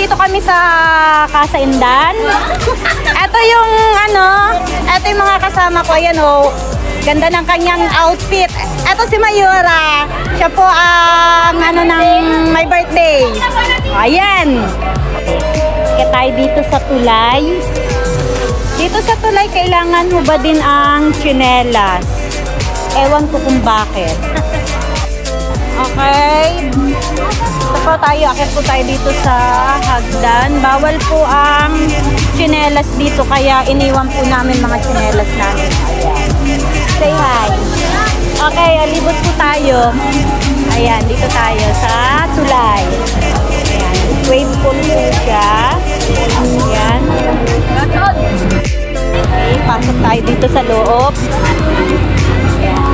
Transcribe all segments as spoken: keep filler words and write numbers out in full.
nandito kami sa Casa Indan. Ito yung ano, ito yung mga kasama ko. Ayan o, ganda ng kanyang outfit. Ito si Mayura. Siya po ang ano ng my birthday. Ayan. Kaya tayo dito sa tulay. Dito sa tulay, kailangan mo ba din ang tsinelas? Ewan ko kung bakit. Okay. Ito po tayo, akit po tayo dito sa hagdan. Bawal po ang tsinelas dito, kaya iniwan po namin mga tsinelas namin. Ayan. Say hi. Okay, alibot po tayo. Ayan, dito tayo sa tulay. Ayan, wave pool po siya. Ayan. Okay, pasok tayo dito sa loob. Ayan.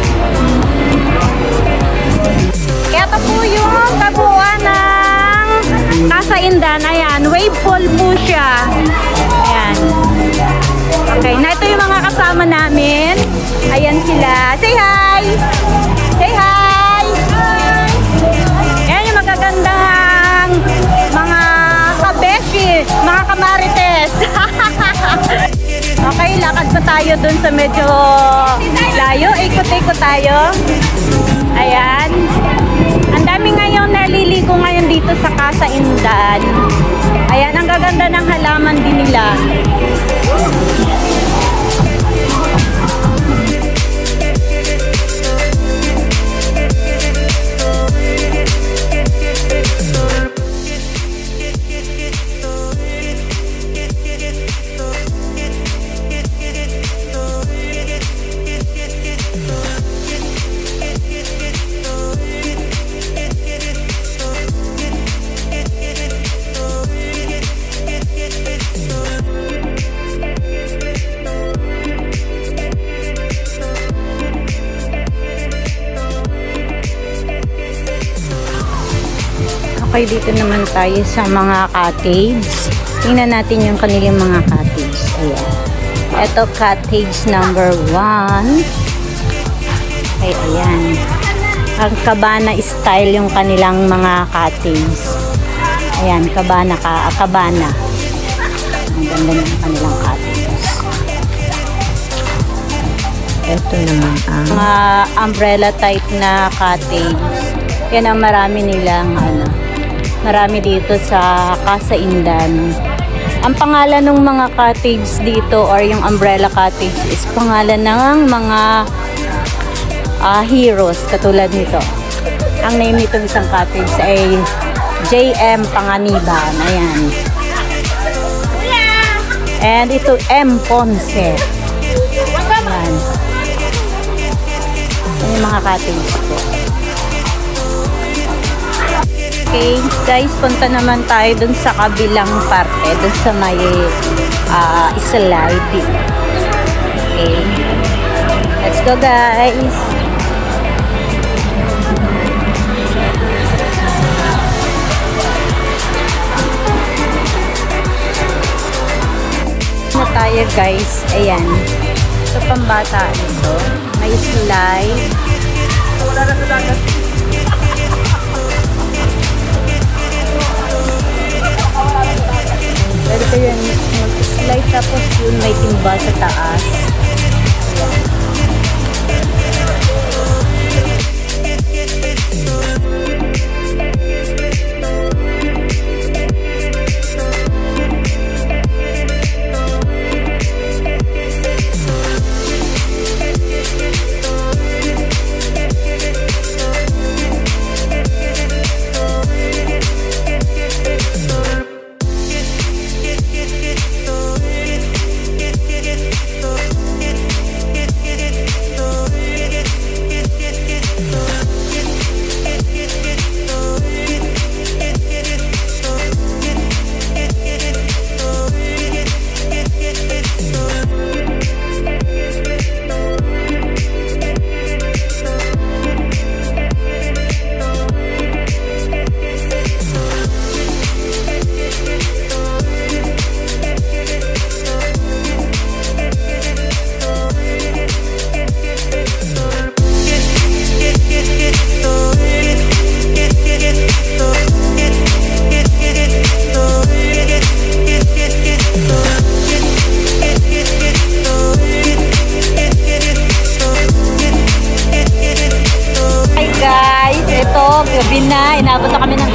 Kaya ito po yung kabuuan ng Casa Indan. Ayan, wave pool po siya. Ayan. Okay, na ito yung mga kasama namin. Ayan sila. Say hi! Say hi! Hi! Ayan yung magagandang mga kabeshi, mga kamarites. Okay, lakad pa tayo dun sa medyo layo. Ikot-ikot tayo. Ayan. Ang dami ngayon naliligo ngayon dito sa Casa Indan. Ayan, ang gaganda ng halaman din nila. Okay, dito naman tayo sa mga cottage. Tingnan natin yung kanilang mga cottage. Ayan. Ito, cottage number one. Okay, ayan. Ang cabana style yung kanilang mga cottage. Ayan, cabana ka, cabana. Ang ganda ng kanilang cottage. Ito naman ang mga umbrella type na cottage. Yan ang marami nilang ano. Marami dito sa Casa Indan. Ang pangalan ng mga cottage dito or yung umbrella cottage is pangalan ng mga uh, heroes katulad nito. Ang name nito isang cottage ay J M Panganiban. Ayan. And ito M Ponce. Ayan. Ayan yung mga cottage ko. Okay, guys, punta naman tayo dun sa kabilang parte, dun sa may uh, slide. Okay. Let's go, guys. Na tayo, guys. Ayan. Ito pambata ito. May slide. Wala na sa dagat. Pwede ko yun mag-slide tapos yun may timba sa taas. Ayan.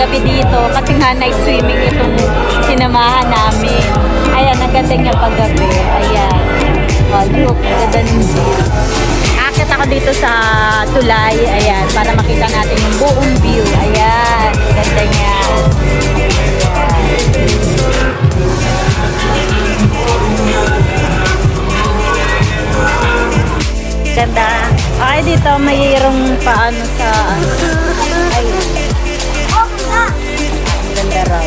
panggabi dito kasi nga night swimming itong sinamahan namin. Ayan, ang ganda niya paggabi. Ayan. Oh, look, ang ganda ng view. Akit ako dito sa tulay. Ayan, para makita natin yung buong view. Ayan, ang ganda niya. Ganda. Okay, dito mayroong paano sa ayun. Ganda raw.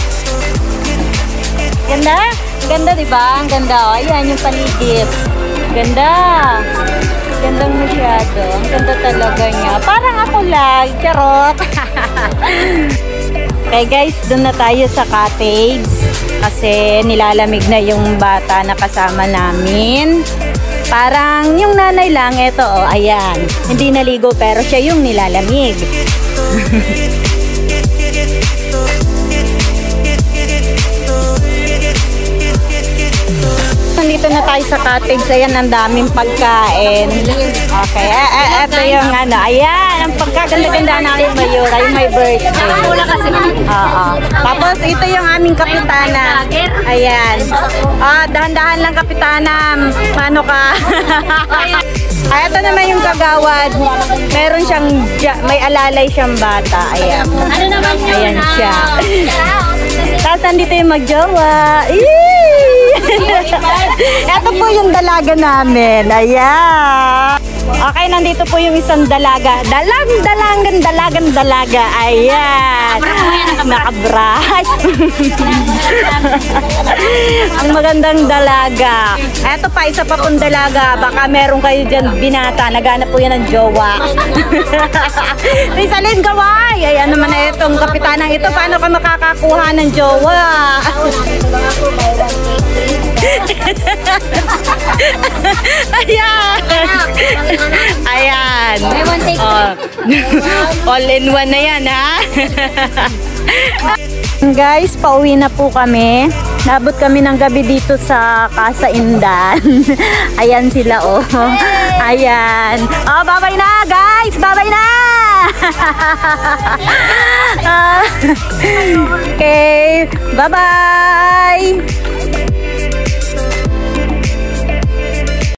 Ganda? Ganda, di ba? Ang ganda. Oh, ayan yung paligid. Ganda. Gandang masyado. Ang ganda talaga niya. Parang ako lang. Charot. Okay guys, doon na tayo sa cottage. Kasi nilalamig na yung bata na kasama namin. Parang yung nanay lang, eto oh, ayan. Hindi naligo pero siya yung nilalamig. Nandito na tayo sa cottage. Ayan, ang daming pagkain. Okay, eh, eh, eto yung ano. Ayan, ang pagkaganda-ganda namin Mayura, yung may birthday. Oo. Tapos ito yung aming kapitana. Ayan. Ah, dahan-dahan lang kapitana. Ano ka? Ay, ito naman yung kagawad. Meron siyang, may alalay siyang bata. Ayan. Ano naman yun? Ayan siya. Tapos nandito yung magjowa. Ito po yung dalaga namin. Ayan. Okay, nandito po yung isang dalaga. Dalang, dalagan, dalagan, dalaga. Ayan. Nakabrush. Ang magandang dalaga. Ito pa, isa pa pong dalaga. Baka meron kayo dyan binata. Naghanap po yan ng jowa. Rizalyn Gaway. Ayan naman na itong kapitanang ito. Paano ka makakakuha ng jowa? Ayan. Ayan. Oh. All in one na yan, ha? Guys, pauwi na po kami. Nabot kami ng gabi dito sa Casa Indan. Ayan sila, oh. Ayan. Oh, bye-bye na, guys. Bye-bye na. Okay. Bye-bye.